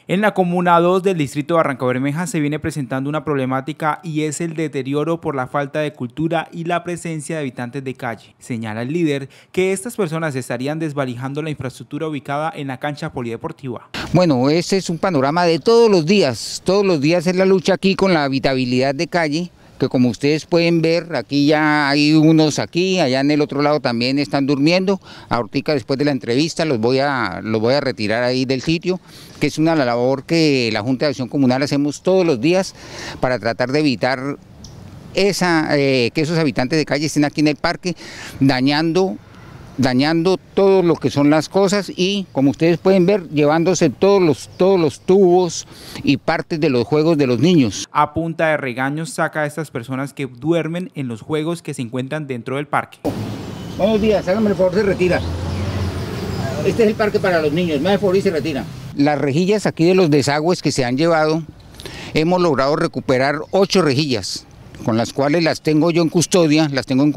En la Comuna 2 del distrito de Barrancabermeja se viene presentando una problemática y es el deterioro por la falta de cultura y la presencia de habitantes de calle. Señala el líder que estas personas estarían desvalijando la infraestructura ubicada en la cancha polideportiva. Bueno, este es un panorama de todos los días es la lucha aquí con la habitabilidad de calle, que como ustedes pueden ver, aquí ya hay unos aquí, allá en el otro lado también están durmiendo. Ahorita después de la entrevista los voy a retirar ahí del sitio, que es una labor que la Junta de Acción Comunal hacemos todos los días para tratar de evitar que esos habitantes de calle estén aquí en el parque dañando todo lo que son las cosas y, como ustedes pueden ver, llevándose todos los tubos y partes de los juegos de los niños. A punta de regaños saca a estas personas que duermen en los juegos que se encuentran dentro del parque. Buenos días, háganme el favor, se retira. Este es el parque para los niños, me hace favor y se retira. Las rejillas aquí de los desagües que se han llevado, hemos logrado recuperar 8 rejillas, con las cuales las tengo en custodia,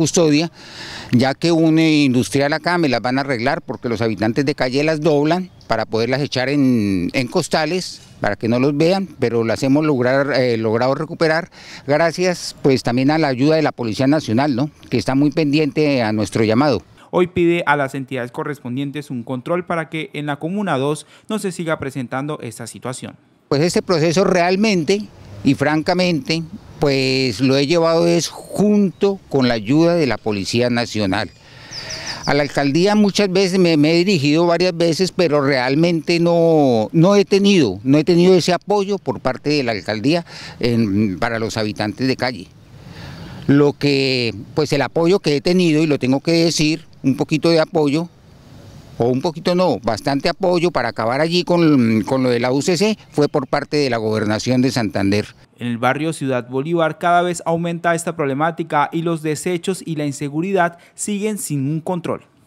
ya que un industrial acá me las van a arreglar porque los habitantes de calle las doblan para poderlas echar en costales para que no los vean, pero las hemos logrado recuperar gracias pues también a la ayuda de la Policía Nacional, ¿no?, que está muy pendiente a nuestro llamado. Hoy pide a las entidades correspondientes un control para que en la Comuna 2 no se siga presentando esta situación. Pues este proceso realmente y francamente pues lo he llevado junto con la ayuda de la Policía Nacional. A la alcaldía muchas veces me he dirigido varias veces, pero realmente no he tenido ese apoyo por parte de la alcaldía para los habitantes de calle. Lo que, pues el apoyo que he tenido, y lo tengo que decir, un poquito de apoyo, o un poquito no, bastante apoyo para acabar allí con lo de la UCC, fue por parte de la Gobernación de Santander. En el barrio Ciudad Bolívar cada vez aumenta esta problemática y los desechos y la inseguridad siguen sin un control.